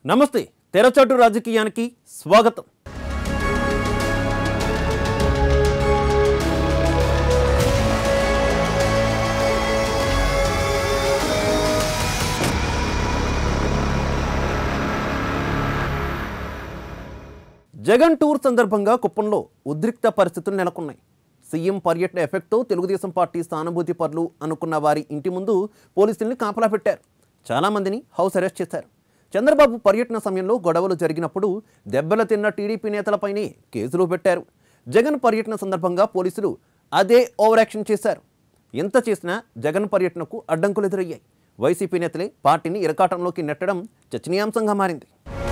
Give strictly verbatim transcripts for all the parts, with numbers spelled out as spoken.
నమస్తే తెరచాటు రాజకీయానికి స్వాగతం. జగన్ టూర్ సందర్భంగా కుప్పంలో ఉద్రిక్త పరిస్థితులు నెలకొన్నాయి. సీఎం పర్యటన ఎఫెక్ట్తో తెలుగుదేశం పార్టీ సానుభూతి పరులు అనుకున్న వారి ఇంటి ముందు పోలీసుల్ని కాపలా పెట్టారు. చాలామందిని హౌస్ అరెస్ట్ చేశారు. చంద్రబాబు పర్యటన సమయంలో గొడవలు జరిగినప్పుడు దెబ్బలు తిన్న టీడీపీ నేతలపైనే కేసులు పెట్టారు. జగన్ పర్యటన సందర్భంగా పోలీసులు అదే ఓవర్ యాక్షన్ చేశారు. ఎంత చేసినా జగన్ పర్యటనకు అడ్డంకులు ఎదురయ్యాయి. వైసీపీ నేతలే పార్టీని ఇరకాటంలోకి నెట్టడం చర్చనీయాంశంగా మారింది.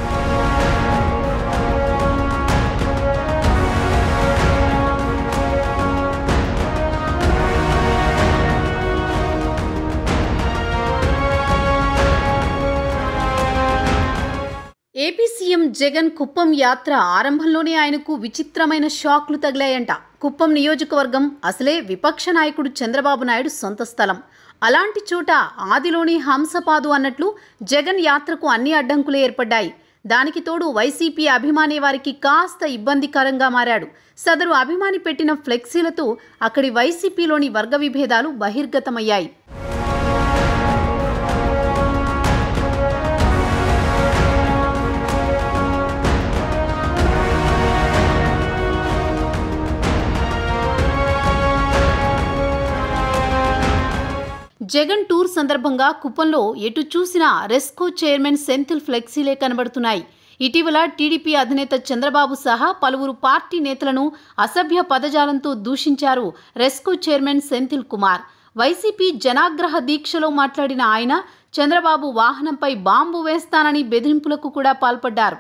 ఏపీ సీఎం జగన్ కుప్పం యాత్ర ఆరంభంలోనే ఆయనకు విచిత్రమైన షాక్లు తగిలాయంట. కుప్పం నియోజకవర్గం అసలే విపక్ష నాయకుడు చంద్రబాబు నాయుడు సొంత స్థలం. అలాంటి చోట ఆదిలోని హంసపాదు అన్నట్లు జగన్ యాత్రకు అన్ని అడ్డంకులు ఏర్పడ్డాయి. దానికి తోడు వైసీపీ అభిమాని వారికి కాస్త ఇబ్బందికరంగా మారాడు. సదరు అభిమాని పెట్టిన ఫ్లెక్సీలతో అక్కడి వైసీపీలోని వర్గ విభేదాలు బహిర్గతమయ్యాయి. జగన్ టూర్ సందర్భంగా కుప్పంలో ఎటు చూసినా రెస్కో చైర్మన్ సెంథిల్ ఫ్లెక్సీలే కనబడుతున్నాయి. ఇటీవల టీడీపీ అధినేత చంద్రబాబు సహా పలువురు పార్టీ నేతలను అసభ్య పదజాలంతో దూషించారు RESCO chairman Senthil Kumar. YCP జనాగ్రహ దీక్షలో మాట్లాడిన ఆయన చంద్రబాబు వాహనంపై బాంబు వేస్తానని బెదిరింపులకు కూడా పాల్పడ్డారు.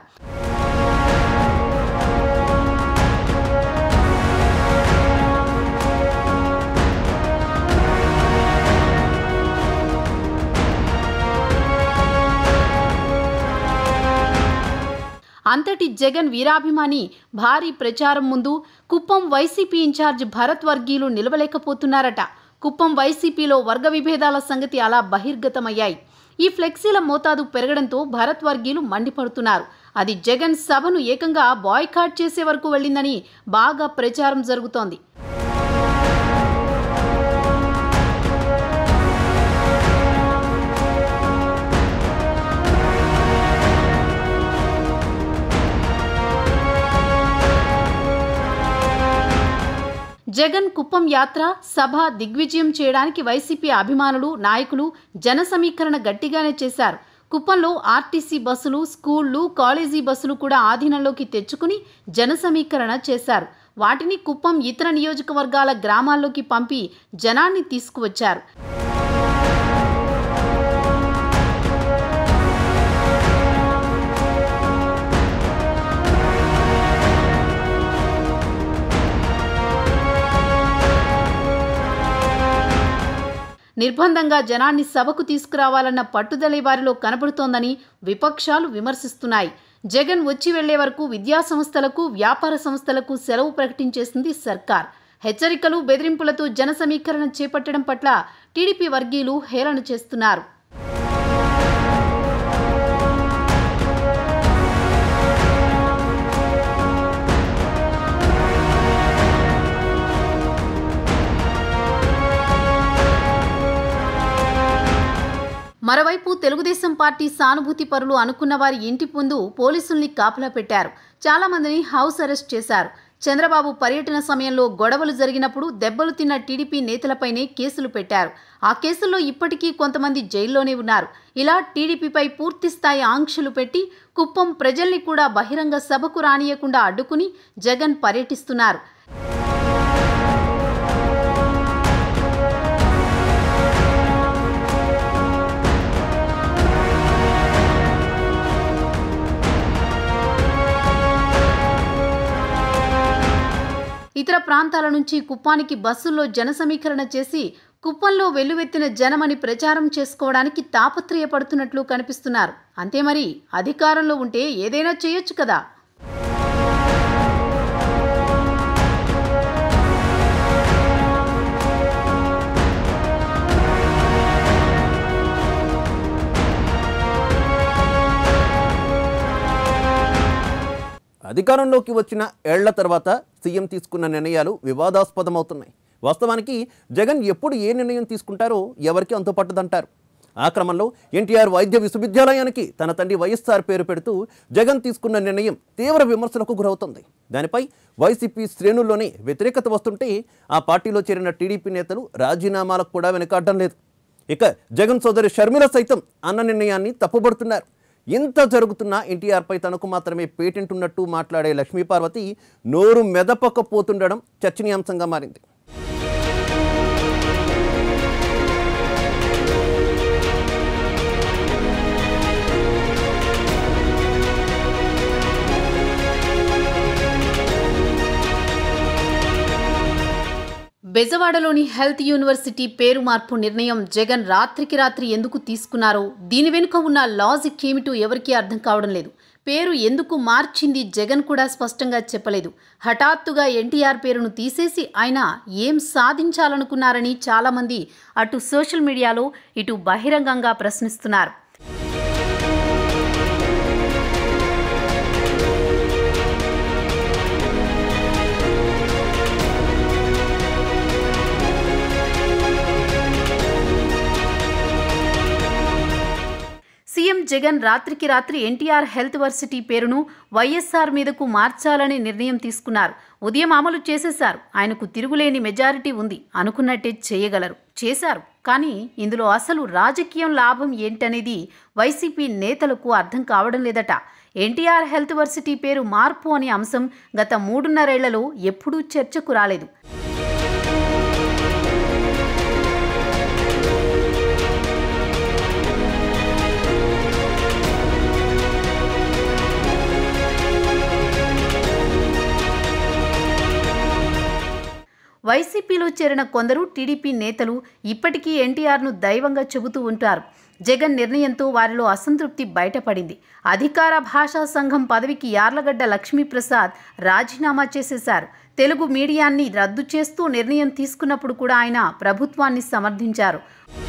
అంతటి జగన్ వీరాభిమాని భారీ ప్రచారం ముందు కుప్పం వైసీపీ ఇన్ఛార్జ్ భరత్ వర్గీయులు నిలవలేకపోతున్నారట. కుప్పం వైసీపీలో వర్గ విభేదాల సంగతి అలా బహిర్గతమయ్యాయి. ఈ ఫ్లెక్సీల మోతాదు పెరగడంతో భరత్ వర్గీయులు మండిపడుతున్నారు. అది జగన్ సభను ఏకంగా బాయ్కాట్ చేసే వరకు వెళ్ళిందని బాగా ప్రచారం జరుగుతోంది. జగన్ కుప్పం యాత్ర సభ దిగ్విజయం చేయడానికి వైసీపీ అభిమానులు నాయకులు జన సమీకరణ గట్టిగానే చేశారు. కుప్పంలో ఆర్టీసీ బస్సులు, స్కూళ్లు, కాలేజీ బస్సులు కూడా ఆధీనంలోకి తెచ్చుకుని జన సమీకరణ చేశారు. వాటిని కుప్పం ఇతర నియోజకవర్గాల గ్రామాల్లోకి పంపి జనాన్ని తీసుకువచ్చారు. నిర్బంధంగా జనాన్ని సభకు తీసుకురావాలన్న పట్టుదల వారిలో కనబడుతోందని విపక్షాలు విమర్శిస్తున్నాయి. జగన్ వచ్చి వెళ్లే వరకు విద్యా సంస్థలకు, వ్యాపార సంస్థలకు సెలవు ప్రకటించేసింది సర్కార్. హెచ్చరికలు, బెదిరింపులతో జన సమీకరణ చేపట్టడం పట్ల టీడీపీ వర్గీయులు హేళన చేస్తున్నారు. మరోవైపు తెలుగుదేశం పార్టీ సానుభూతి పరులు అనుకున్న వారి ఇంటి ముందు పోలీసుల్ని కాపలా పెట్టారు. చాలా మందిని హౌస్ అరెస్ట్ చేశారు. చంద్రబాబు పర్యటన సమయంలో గొడవలు జరిగినప్పుడు దెబ్బలు తిన్న టీడీపీ నేతలపైనే కేసులు పెట్టారు. ఆ కేసుల్లో ఇప్పటికీ కొంతమంది జైల్లోనే ఉన్నారు. ఇలా టీడీపీపై పూర్తిస్థాయి ఆంక్షలు పెట్టి కుప్పం ప్రజల్ని కూడా బహిరంగ సభకు రానియకుండా అడ్డుకుని జగన్ పర్యటిస్తున్నారు. ఇతర ప్రాంతాల నుంచి కుప్పానికి బస్సుల్లో జన సమీకరణ చేసి కుప్పంలో వెల్లువెత్తిన జనమని ప్రచారం చేసుకోవడానికి తాపత్రయపడుతున్నట్లు కనిపిస్తున్నారు. అంతే మరి, అధికారంలో ఉంటే ఏదైనా చేయొచ్చు కదా. అధికారంలోకి వచ్చిన ఏళ్ల తర్వాత సీఎం తీసుకున్న నిర్ణయాలు వివాదాస్పదమవుతున్నాయి. వాస్తవానికి జగన్ ఎప్పుడు ఏ నిర్ణయం తీసుకుంటారో ఎవరికి అంతుపట్టదంటారు. ఆ క్రమంలో ఎన్టీఆర్ వైద్య విశ్వవిద్యాలయానికి తన తండ్రి వైఎస్ఆర్ పేరు పెడుతూ జగన్ తీసుకున్న నిర్ణయం తీవ్ర విమర్శలకు గురవుతుంది. దానిపై వైసీపీ శ్రేణుల్లోనే వ్యతిరేకత వస్తుంటే ఆ పార్టీలో చేరిన టీడీపీ నేతలు రాజీనామాలకు కూడా వెనకాడడం లేదు. ఇక జగన్ సోదరి షర్మిల సైతం అన్న నిర్ణయాన్ని తప్పుబడుతున్నారు. ఇంత జరుగుతున్నా ఎన్టీఆర్పై తనకు మాత్రమే పేటెంట్ ఉన్నట్టు మాట్లాడే లక్ష్మీపార్వతి నోరు మెదపకపోతుండడం చర్చనీయాంశంగా మారింది. బెజవాడలోని హెల్త్ యూనివర్సిటీ పేరు మార్పు నిర్ణయం జగన్ రాత్రికి రాత్రి ఎందుకు తీసుకున్నారో, దీని వెనుక ఉన్న లాజిక్ ఏమిటో ఎవరికీ అర్థం కావడం లేదు. పేరు ఎందుకు మార్చింది జగన్ కూడా స్పష్టంగా చెప్పలేదు. హఠాత్తుగా ఎన్టీఆర్ పేరును తీసేసి ఆయన ఏం సాధించాలనుకున్నారని చాలామంది అటు సోషల్ మీడియాలో ఇటు బహిరంగంగా ప్రశ్నిస్తున్నారు. సీఎం జగన్ రాత్రికి రాత్రి ఎన్టీఆర్ హెల్త్ వర్సిటీ పేరును వైఎస్ఆర్ మీదకు మార్చాలని నిర్ణయం తీసుకున్నారు. ఉదయం అమలు చేసేశారు. ఆయనకు తిరుగులేని మెజారిటీ ఉంది, అనుకున్నట్టే చేయగలరు, చేశారు. కానీ ఇందులో అసలు రాజకీయం లాభం ఏంటనేది వైసీపీ నేతలకు అర్థం కావడం లేదట. ఎన్టీఆర్ హెల్త్ వర్సిటీ పేరు మార్పు అనే అంశం గత మూడున్నరేళ్లలో ఎప్పుడూ చర్చకు రాలేదు. వైసీపీలో చేరిన కొందరు టీడీపీ నేతలు ఇప్పటికీ ఎన్టీఆర్ను దైవంగా చెబుతూ ఉంటారు. జగన్ నిర్ణయంతో వారిలో అసంతృప్తి బయటపడింది. అధికార భాషా సంఘం పదవికి యార్లగడ్డ లక్ష్మీప్రసాద్ రాజీనామా చేసేశారు. తెలుగు మీడియాన్ని రద్దు చేస్తూ నిర్ణయం తీసుకున్నప్పుడు కూడా ఆయన ప్రభుత్వాన్ని సమర్థించారు.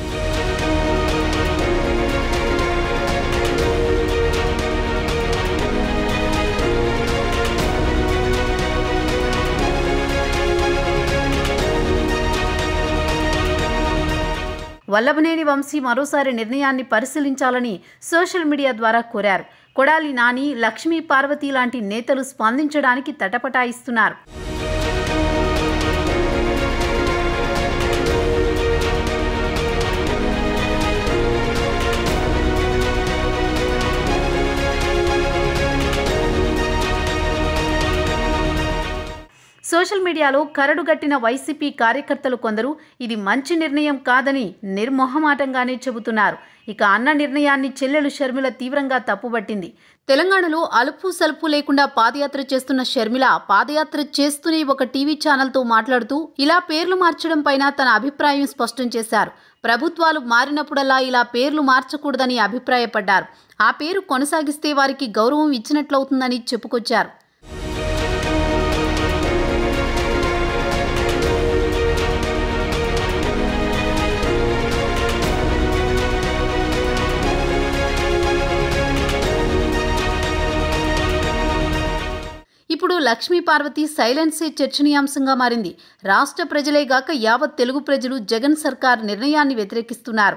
వల్లభనేని వంశీ మరోసారి నిర్ణయాన్ని పరిశీలించాలని సోషల్ మీడియా ద్వారా కోరారు. కొడాలి నాని, లక్ష్మీ పార్వతి లాంటి నేతలు స్పందించడానికి తటపటాయిస్తున్నారు. సోషల్ మీడియాలో కరడుగట్టిన వైసీపీ కార్యకర్తలు కొందరు ఇది మంచి నిర్ణయం కాదని నిర్మొహమాటంగానే చెబుతున్నారు. ఇక అన్న నిర్ణయాన్ని చెల్లెలు షర్మిల తీవ్రంగా తప్పుబట్టింది. తెలంగాణలో అలుపు సలుపు లేకుండా పాదయాత్ర చేస్తున్న షర్మిల పాదయాత్ర చేస్తూనే ఒక టీవీ ఛానల్తో మాట్లాడుతూ ఇలా పేర్లు మార్చడం పైన తన అభిప్రాయం స్పష్టం చేశారు. ప్రభుత్వాలు మారినప్పుడల్లా ఇలా పేర్లు మార్చకూడదని అభిప్రాయపడ్డారు. ఆ పేరు కొనసాగిస్తే వారికి గౌరవం ఇచ్చినట్లవుతుందని చెప్పుకొచ్చారు. ఇప్పుడు లక్ష్మీ పార్వతి సైలెన్సే చర్చనీయాంశంగా మారింది. రాష్ట్ర ప్రజలే గాక యావత్ తెలుగు ప్రజలు జగన్ సర్కార్ నిర్ణయాన్ని వ్యతిరేకిస్తున్నారు.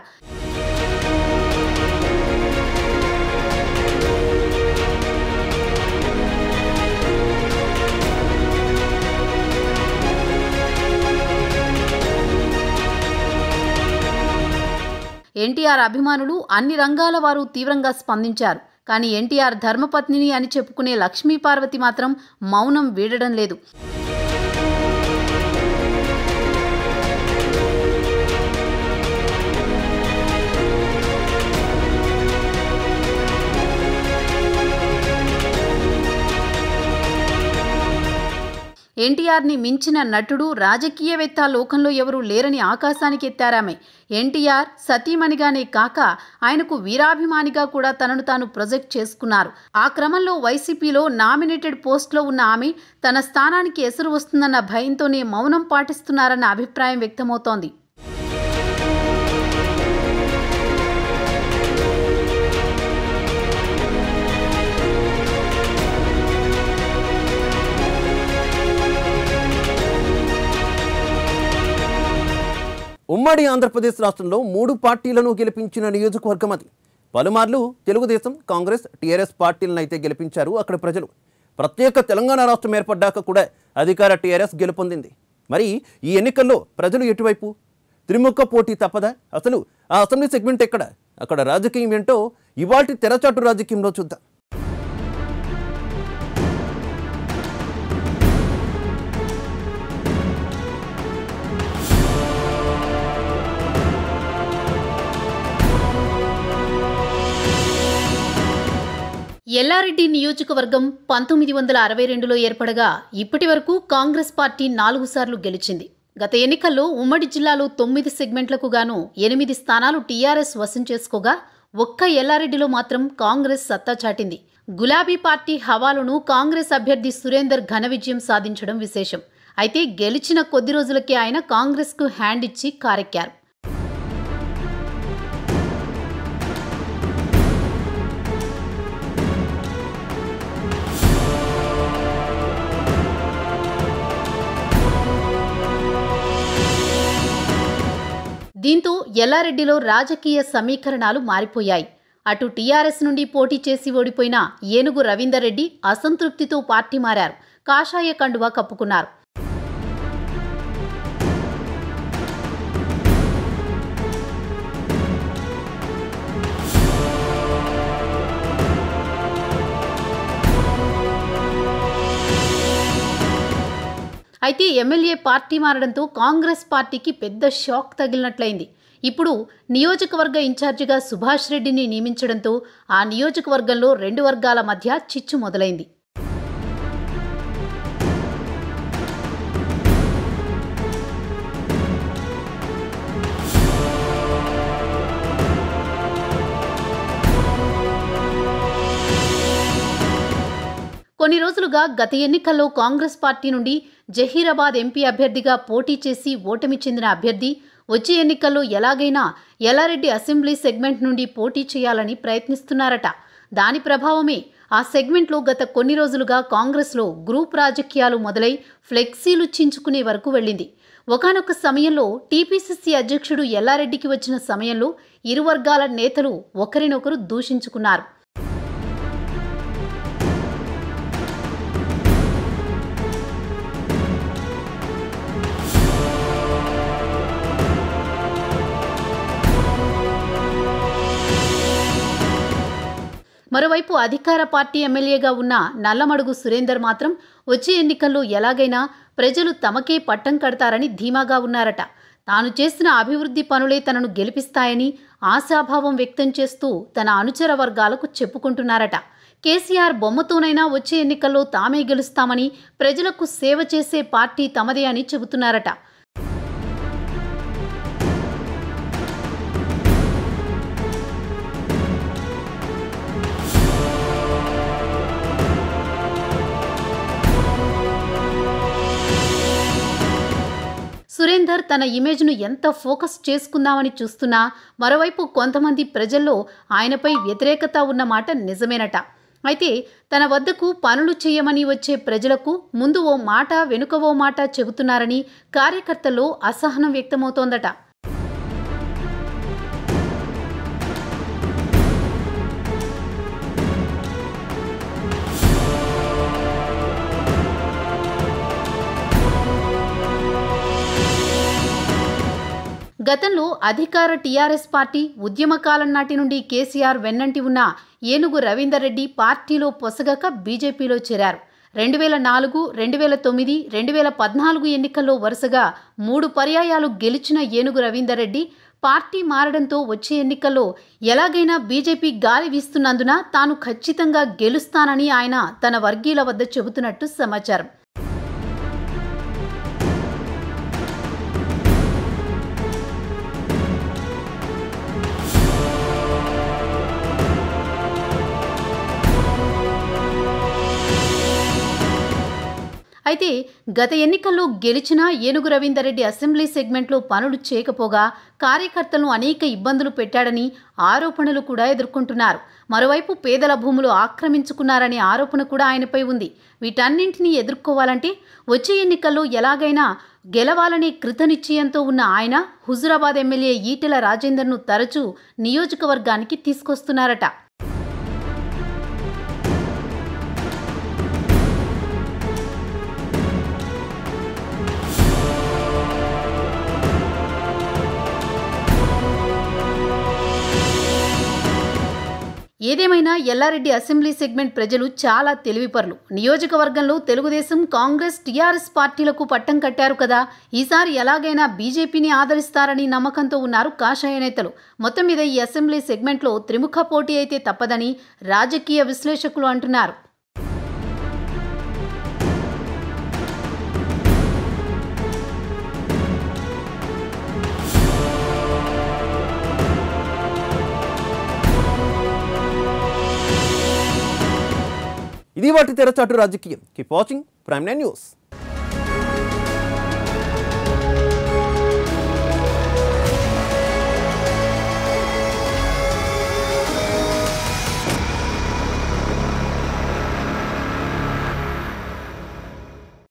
ఎన్టీఆర్ అభిమానులు అన్ని రంగాల వారు తీవ్రంగా స్పందించారు. కానీ ఎన్టీఆర్ ధర్మపత్నిని అని చెప్పుకునే లక్ష్మీ పార్వతి మాత్రం మౌనం వీడడం లేదు. ఎన్టీఆర్ని మించిన నటుడు, రాజకీయవేత్త లోకంలో ఎవరూ లేరని ఆకాశానికి ఎత్తారామె. ఎన్టీఆర్ సతీమణిగానే కాక ఆయనకు వీరాభిమానిగా కూడా తనను తాను ప్రొజెక్ట్ చేసుకున్నారు. ఆ క్రమంలో వైసీపీలో నామినేటెడ్ పోస్ట్లో ఉన్న ఆమె తన స్థానానికి ఎసురు వస్తుందన్న భయంతోనే మౌనం పాటిస్తున్నారన్న అభిప్రాయం వ్యక్తమవుతోంది. ఉమ్మడి ఆంధ్రప్రదేశ్ రాష్ట్రంలో మూడు పార్టీలను గెలిపించిన నియోజకవర్గం అది. పలుమార్లు తెలుగుదేశం, కాంగ్రెస్, టీఆర్ఎస్ పార్టీలను అయితే గెలిపించారు అక్కడ ప్రజలు. ప్రత్యేక తెలంగాణ రాష్ట్రం ఏర్పడ్డాక కూడా అధికార టీఆర్ఎస్ గెలుపొందింది. మరి ఈ ఎన్నికల్లో ప్రజలు ఎటువైపు? త్రిముఖ పోటీ తప్పదా? అసలు ఆ అసెంబ్లీ సెగ్మెంట్ ఎక్కడ? అక్కడ రాజకీయం ఏంటో ఇవాల్టి తెరచాటు రాజకీయంలో చూద్దాం. ఎల్లారెడ్డి నియోజకవర్గం పంతొమ్మిది వందల అరవై రెండులో ఏర్పడగా ఇప్పటి వరకు కాంగ్రెస్ పార్టీ నాలుగు సార్లు గెలిచింది. గత ఎన్నికల్లో ఉమ్మడి జిల్లాలో తొమ్మిది సెగ్మెంట్లకు గాను ఎనిమిది స్థానాలు టీఆర్ఎస్ వశం చేసుకోగా ఒక్క ఎల్లారెడ్డిలో మాత్రం కాంగ్రెస్ సత్తా చాటింది. గులాబీ పార్టీ హవాలును కాంగ్రెస్ అభ్యర్థి సురేందర్ ఘన విజయం సాధించడం విశేషం. అయితే గెలిచిన కొద్ది రోజులకే ఆయన కాంగ్రెస్కు హ్యాండ్ ఇచ్చి కారెక్కారు. దీంతో ఎల్లారెడ్డిలో రాజకీయ సమీకరణాలు మారిపోయాయి. అటు టీఆర్ఎస్ నుండి పోటీ చేసి ఓడిపోయిన ఏనుగు రవీందర్ రెడ్డి అసంతృప్తితో పార్టీ మారారు. కాషాయ కండువా కప్పుకున్నారు. అయితే ఎమ్మెల్యే పార్టీ మారడంతో కాంగ్రెస్ పార్టీకి పెద్ద షాక్ తగిలినట్లయింది. ఇప్పుడు నియోజకవర్గ ఇన్ఛార్జిగా సుభాష్ రెడ్డిని నియమించడంతో ఆ నియోజకవర్గంలో రెండు వర్గాల మధ్య చిచ్చు మొదలైంది. కొన్ని రోజులుగా గత ఎన్నికల్లో కాంగ్రెస్ పార్టీ నుండి జహీరాబాద్ ఎంపీ అభ్యర్థిగా పోటీ చేసి ఓటమి చెందిన అభ్యర్థి వచ్చే ఎన్నికల్లో ఎలాగైనా ఎల్లారెడ్డి అసెంబ్లీ సెగ్మెంట్ నుండి పోటీ చేయాలని ప్రయత్నిస్తున్నారట. దాని ప్రభావమే ఆ సెగ్మెంట్లో గత కొన్ని రోజులుగా కాంగ్రెస్లో గ్రూప్ రాజకీయాలు మొదలై ఫ్లెక్సీలు చించుకునే వరకు వెళ్ళింది. ఒకానొక సమయంలో టీపీసీసీ అధ్యక్షుడు ఎల్లారెడ్డికి వచ్చిన సమయంలో ఇరు వర్గాల నేతలు ఒకరినొకరు దూషించుకున్నారు. మరోవైపు అధికార పార్టీ ఎమ్మెల్యేగా ఉన్న నల్లమడుగు సురేందర్ మాత్రం వచ్చే ఎన్నికల్లో ఎలాగైనా ప్రజలు తమకే పట్టం కడతారని ధీమాగా ఉన్నారట. తాను చేసిన అభివృద్ధి పనులే తనను గెలిపిస్తాయని ఆశాభావం వ్యక్తం చేస్తూ తన అనుచర వర్గాలకు చెప్పుకుంటున్నారట. కేసీఆర్ బొమ్మతోనైనా వచ్చే ఎన్నికల్లో తామే గెలుస్తామని, ప్రజలకు సేవ చేసే పార్టీ తమదే అని చెబుతున్నారట. సురేందర్ తన ఇమేజ్ను ఎంత ఫోకస్ చేసుకుందామని చూస్తున్నా మరోవైపు కొంతమంది ప్రజల్లో ఆయనపై వ్యతిరేకత ఉన్నమాట నిజమేనట. అయితే తన వద్దకు పనులు చేయమని వచ్చే ప్రజలకు ముందు ఓ మాట వెనుక ఓ మాట చెబుతున్నారని కార్యకర్తల్లో అసహనం వ్యక్తమవుతోందట. గతంలో అధికార టీఆర్ఎస్ పార్టీ ఉద్యమకాలం నాటి నుండి కేసీఆర్ వెన్నంటి ఉన్న ఏనుగు రవీందర్ రెడ్డి పార్టీలో పొసగక బీజేపీలో చేరారు. రెండు వేల నాలుగు, రెండు వేల తొమ్మిది, రెండు వేల పద్నాలుగు ఎన్నికల్లో వరుసగా మూడు పర్యాయాలు గెలిచిన ఏనుగు రవీందర్ రెడ్డి పార్టీ మారడంతో వచ్చే ఎన్నికల్లో ఎలాగైనా బీజేపీ గాలి వీస్తున్నందున తాను ఖచ్చితంగా గెలుస్తానని ఆయన తన వర్గీయుల వద్ద చెబుతున్నట్టు సమాచారం. అయితే గత ఎన్నికల్లో గెలిచిన ఏనుగు రవీందర్ రెడ్డి అసెంబ్లీ సెగ్మెంట్లో పనులు చేయకపోగా కార్యకర్తలను అనేక ఇబ్బందులు పెట్టాడని ఆరోపణలు కూడా ఎదుర్కొంటున్నారు. మరోవైపు పేదల భూములు ఆక్రమించుకున్నారనే ఆరోపణ కూడా ఆయనపై ఉంది. వీటన్నింటినీ ఎదుర్కోవాలంటే వచ్చే ఎన్నికల్లో ఎలాగైనా గెలవాలనే కృతనిశ్చయంతో ఉన్న ఆయన హుజురాబాద్ ఎమ్మెల్యే ఈటెల రాజేందర్ను తరచూ నియోజకవర్గానికి తీసుకొస్తున్నారట. ఏదేమైనా ఎల్లారెడ్డి అసెంబ్లీ సెగ్మెంట్ ప్రజలు చాలా తెలివిపరులు. నియోజకవర్గంలో తెలుగుదేశం, కాంగ్రెస్, టీఆర్ఎస్ పార్టీలకు పట్టం కట్టారు కదా, ఈసారి ఎలాగైనా బీజేపీని ఆదరిస్తారని నమ్మకంతో ఉన్నారు కాషాయ నేతలు. మొత్తం మీద ఈ అసెంబ్లీ సెగ్మెంట్లో త్రిముఖ పోటీ అయితే తప్పదని రాజకీయ విశ్లేషకులు అంటున్నారు. ఇది వాటి తెరచాటు రాజకీయం. Keep watching Prime Nine news.